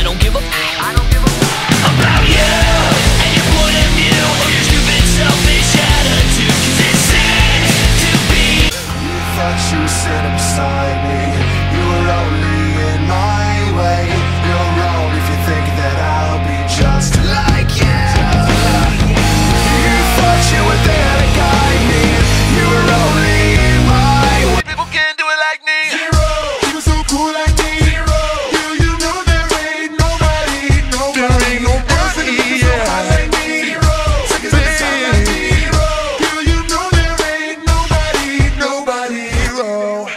don't give a about you and your point of view or your stupid selfish attitude, 'cause it seems to be. You thought you sit beside me, you were only in my way. You're wrong if you think that I'll be just like you. You thought you were there to guide me, you were only in my way. People can't do it like me. Zero, you were so cool like me. Zero, you know there ain't nobody, there ain't nobody, yeah. Like me. Zero, seconds at a time like me. Zero, you know there ain't nobody, zero.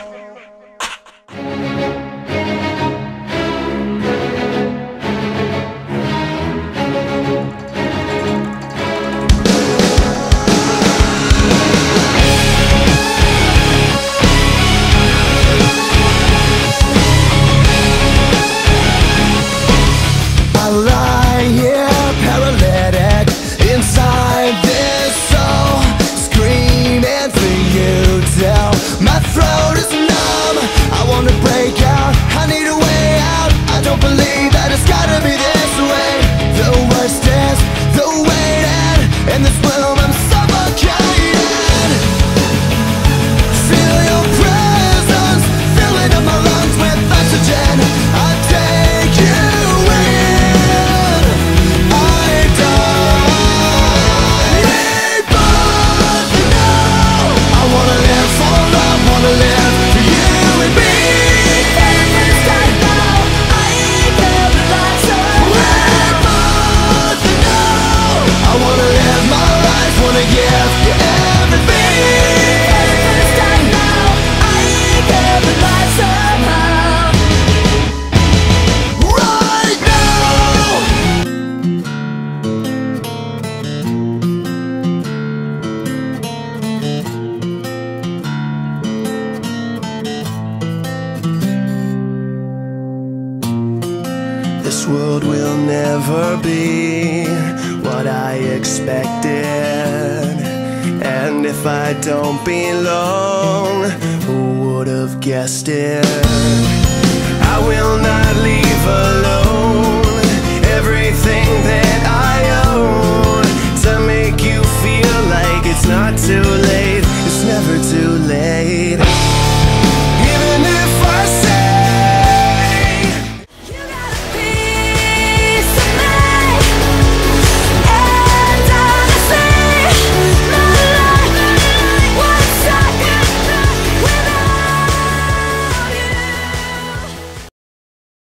I lie here paralytic inside this soul, screaming for you till my throat is numb. I wanna break out, I need a way out. I don't believe that it's gotta be this way. The worst is the waiting. In this room I'm suffocated. Feel your presence filling up my lungs with oxygen. I take you in. I die. Rebirthing now. I wanna live for love, wanna live for you and me. Rebirthing now. I wanna live my life, wanna give you everything. Right now. This world will never be what I expected, and if I don't belong, who would have guessed it? I will not leave